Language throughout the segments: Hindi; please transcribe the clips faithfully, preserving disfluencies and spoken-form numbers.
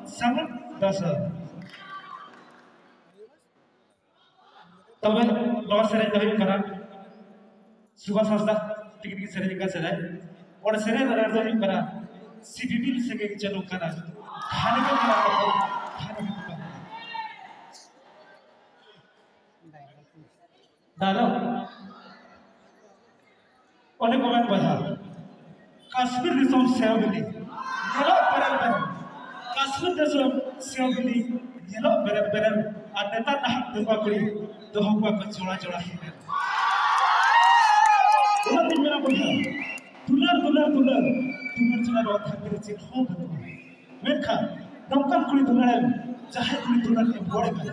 Sangat dasar. Tapi luar sering dari karena suka sasta tinggi sering kan sedai. Orang sering dari karena C B B sering jalur karena खाने का क्या करता है खाने का क्या दानो उन्हें कमेंट बजा कश्मीर दिसोम सेवली येलो बेरल बेरल कश्मीर दिसोम सेवली येलो बेरल बेरल और नेता ना दुआ करी दोहंगा को जोड़ा जोड़ा ही है उन्हें दिन मेरा बोला तुलर तुलर तुलर तुलर चला रोता मेरे चिर हो बनो mereka dongkar kulit tunarem jahat kulit tunar yang boleh kan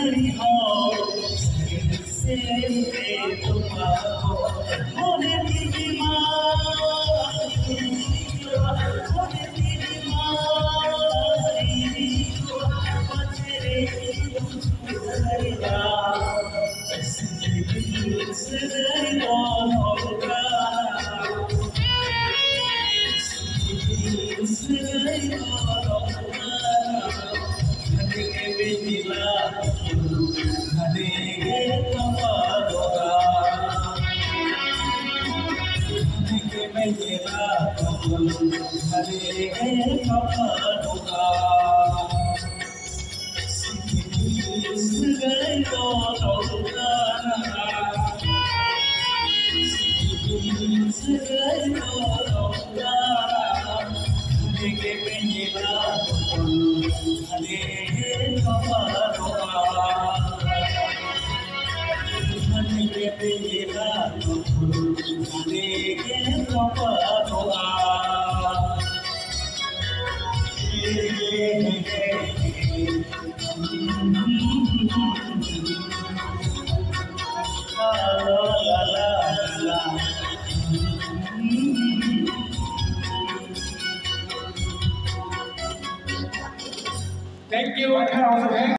घड़ी हो से तुम्हारो मोने तेरी मारी मोने तेरी मारी बचरे घरिया सजई होगा सजई होगा घने के मिला घने के कमालोगा घने के मिला घने के कमालोगा सजई होगा सजई होगा घने के मिला घने के कमालोगा घने के मिला घने के कमालोगा Thank you.